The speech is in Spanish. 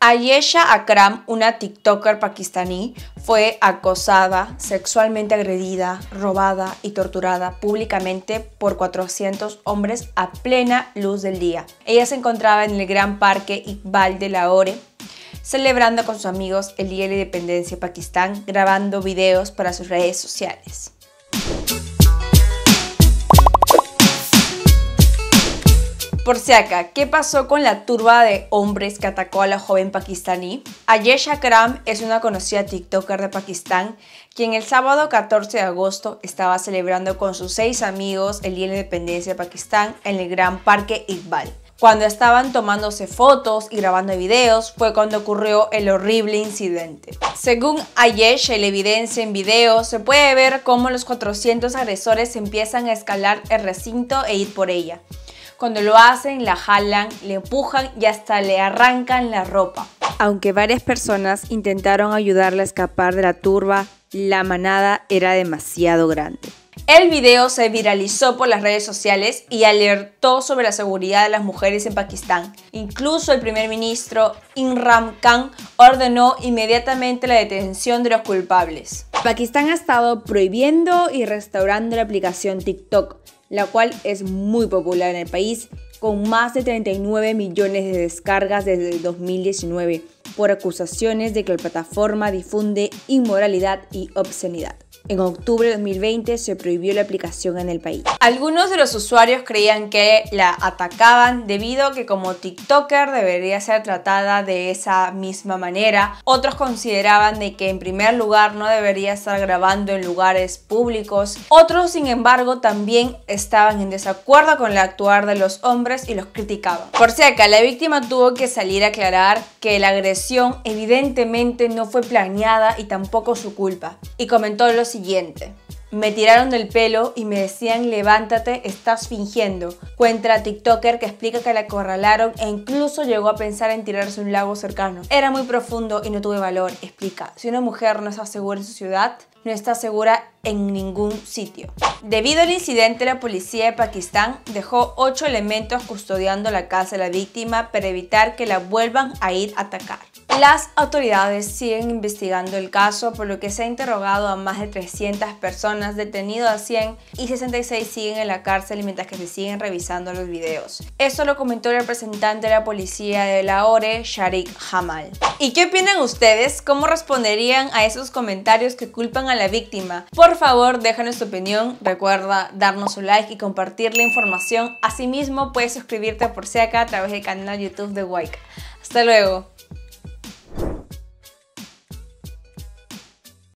Ayesha Akram, una TikToker pakistaní, fue acosada, sexualmente agredida, robada y torturada públicamente por 400 hombres a plena luz del día. Ella se encontraba en el Gran Parque Iqbal de Lahore, celebrando con sus amigos el Día de la Independencia de Pakistán, grabando videos para sus redes sociales. Por si acá, ¿qué pasó con la turba de hombres que atacó a la joven pakistaní? Ayesha Akram es una conocida TikToker de Pakistán, quien el sábado 14 de agosto estaba celebrando con sus 6 amigos el Día de la Independencia de Pakistán en el Gran Parque Iqbal. Cuando estaban tomándose fotos y grabando videos fue cuando ocurrió el horrible incidente. Según Ayesha y la evidencia en video, se puede ver cómo los 400 agresores empiezan a escalar el recinto e ir por ella. Cuando lo hacen, la jalan, le empujan y hasta le arrancan la ropa. Aunque varias personas intentaron ayudarla a escapar de la turba, la manada era demasiado grande. El video se viralizó por las redes sociales y alertó sobre la seguridad de las mujeres en Pakistán. Incluso el primer ministro Imran Khan ordenó inmediatamente la detención de los culpables. Pakistán ha estado prohibiendo y restaurando la aplicación TikTok, la cual es muy popular en el país, con más de 39 millones de descargas desde el 2019, por acusaciones de que la plataforma difunde inmoralidad y obscenidad. En octubre de 2020 se prohibió la aplicación en el país. Algunos de los usuarios creían que la atacaban debido a que como TikToker debería ser tratada de esa misma manera. Otros consideraban de que en primer lugar no debería estar grabando en lugares públicos. Otros, sin embargo, también estaban en desacuerdo con el actuar de los hombres y los criticaban. Por si acá, la víctima tuvo que salir a aclarar que la agresión evidentemente no fue planeada y tampoco su culpa. Y comentó lo siguiente: me tiraron del pelo y me decían levántate, estás fingiendo. Cuenta la TikToker que explica que la acorralaron e incluso llegó a pensar en tirarse a un lago cercano. Era muy profundo y no tuve valor, explica. Si una mujer no está segura en su ciudad, no está segura en ningún sitio. Debido al incidente, la policía de Pakistán dejó 8 elementos custodiando la casa de la víctima para evitar que la vuelvan a ir a atacar. Las autoridades siguen investigando el caso, por lo que se ha interrogado a más de 300 personas, detenido a 100 y 66 siguen en la cárcel mientras que se siguen revisando los videos. Esto lo comentó el representante de la policía de Lahore, Sharik Jamal. ¿Y qué opinan ustedes? ¿Cómo responderían a esos comentarios que culpan a la víctima? Por favor, déjanos tu opinión. Recuerda darnos un like y compartir la información. Asimismo, puedes suscribirte por si acá a través del canal YouTube de Waika. Hasta luego.